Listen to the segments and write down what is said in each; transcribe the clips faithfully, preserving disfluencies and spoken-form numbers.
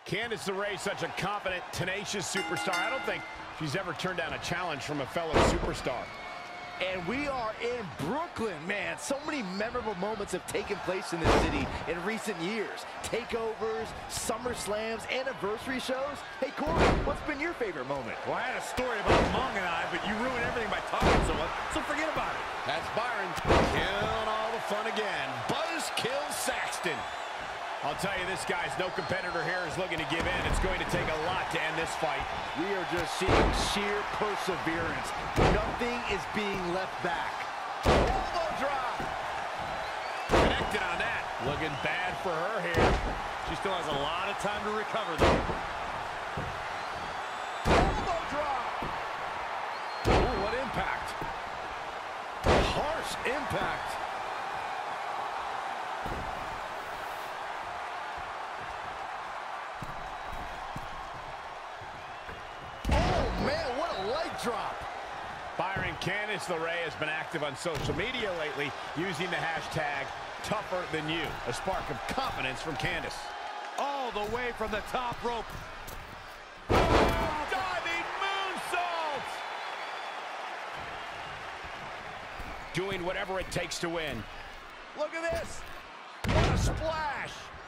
Candice LeRae, such a confident, tenacious superstar. I don't think she's ever turned down a challenge from a fellow superstar. And we are in Brooklyn, man. So many memorable moments have taken place in this city in recent years. Takeovers, Summer Slams, anniversary shows. Hey, Corey, what's been your favorite moment? Well, I had a story about Mong and I, but you ruined everything by talking so much, so forget about it. That's Byron killing all the fun again. Buzzkill Saxton. I'll tell you, this guy's no competitor here is looking to give in. It's going to take a lot to end this fight. We are just seeing sheer perseverance. Nothing is being left back. Elbow drop. Connected on that. Looking bad for her here. She still has a lot of time to recover, though. Elbow drop. Ooh, what impact. Harsh impact. Drop. Byron, Candice LeRae has been active on social media lately using the hashtag tougher than you. A spark of confidence from Candice. All the way from the top rope. Oh, diving moonsault! Doing whatever it takes to win. Look at this. What a splash.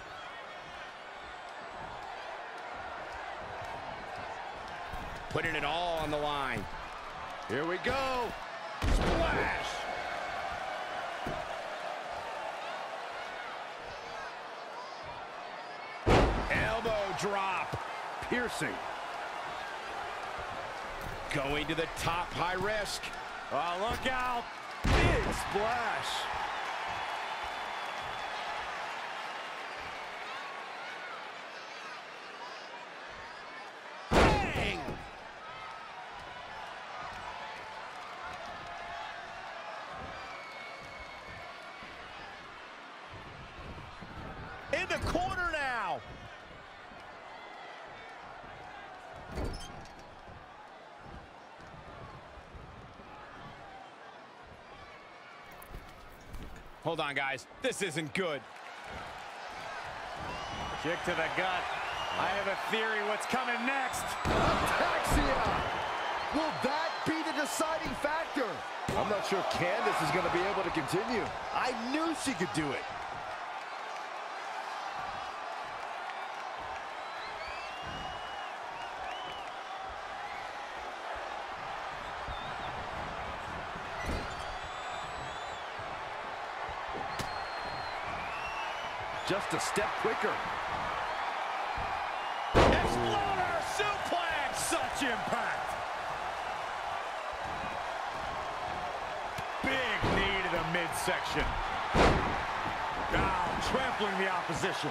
Putting it all on the line. Here we go. Splash. Elbow drop. Piercing. Going to the top, high risk. Oh, look out. Big splash. In the corner now. Hold on, guys. This isn't good. Kick to the gut. I have a theory what's coming next. Ataxia. Will that be the deciding factor? I'm not sure Candice is going to be able to continue. I knew she could do it. Just a step quicker. Exploder suplex! Such impact. Big knee to the midsection. Now trampling the opposition.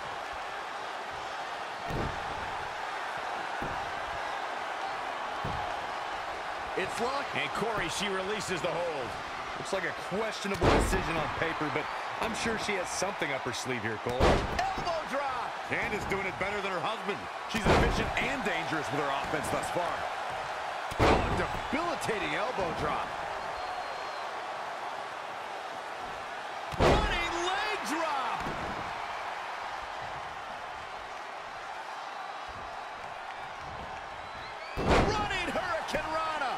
It's locked. And Corey, she releases the hold. Looks like a questionable decision on paper, but I'm sure she has something up her sleeve here, Cole. Elbow drop. Candice doing it better than her husband. She's efficient and dangerous with her offense thus far. Oh, debilitating elbow drop. Running leg drop. Running Hurricane Rana.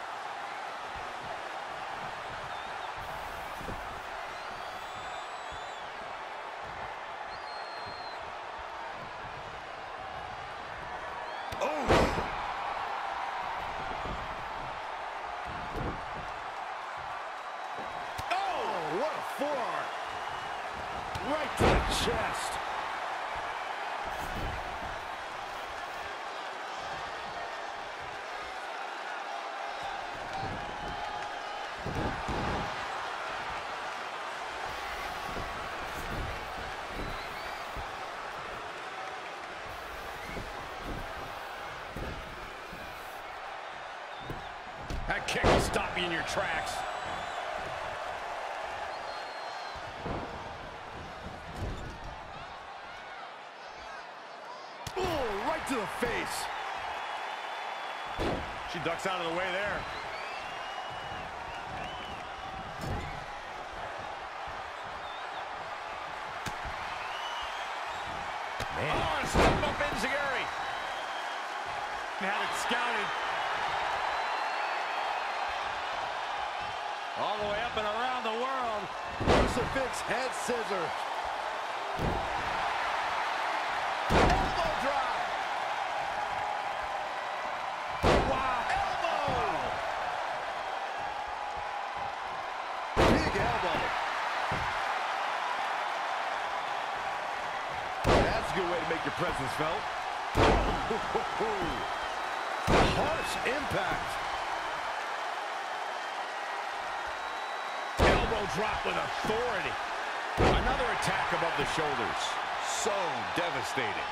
What a forearm. Right to the chest. That kick will stop you in your tracks. To the face. She ducks out of the way there. Man. Oh, step up and Had it scouted. All the way up and around the world. Crucifix head scissors. Elbow drop. Wow. Elbow. Big elbow. That's a good way to make your presence felt. Harsh impact. Elbow drop with authority. Another attack above the shoulders. So devastating.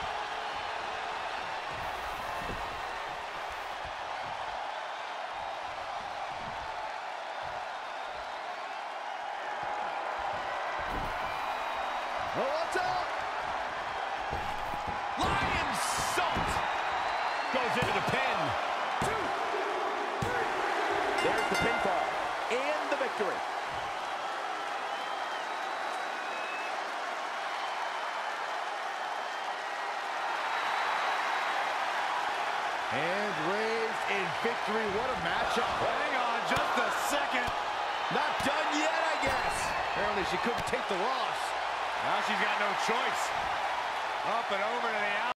Oh, what's up? Lion salt. Goes into the pin. Two, three. There's the pinfall and the victory. And raised in victory. What a matchup. Hang on just a second. Not done yet, I guess. Apparently she couldn't take the loss. Now she's got no choice. Up and over to the outside.